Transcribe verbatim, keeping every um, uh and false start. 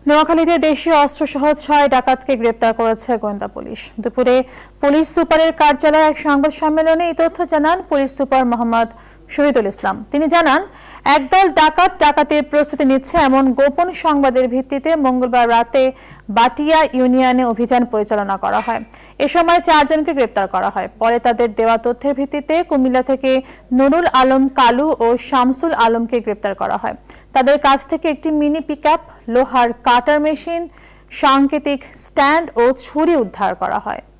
নোয়াখালীতে দেশীয় অস্ত্রসহ ছয় ডাকাতকে গ্রেপ্তার করেছে গোয়েন্দা পুলিশ। দুপুরে পুলিশ সুপারের কার্যালয়ে এক সংবাদ সম্মেলনে এই তথ্য জানান পুলিশ সুপার মোহাম্মদ শহীদুল ইসলাম। তিনি জানান, একদল ডাকাত ডাকাতির প্রস্তুতি নিচ্ছে এমন গোপন সংবাদের ভিত্তিতে মঙ্গলবার রাতে বাটিয়া ইউনিয়নে অভিযান পরিচালনা করা হয়। এ সময় চারজনকে গ্রেপ্তার করা হয়। পরে তাদের দেওয়া তথ্যের ভিত্তিতে কুমিল্লা থেকে নুরুল আলম কালু ও শামসুল আলমকে গ্রেপ্তার করা হয়। তাদের কাছ থেকে একটি মিনি পিকআপ, লোহার কাটার মেশিন, সাংকেতিক স্ট্যান্ড ও ছুরি উদ্ধার করা হয়।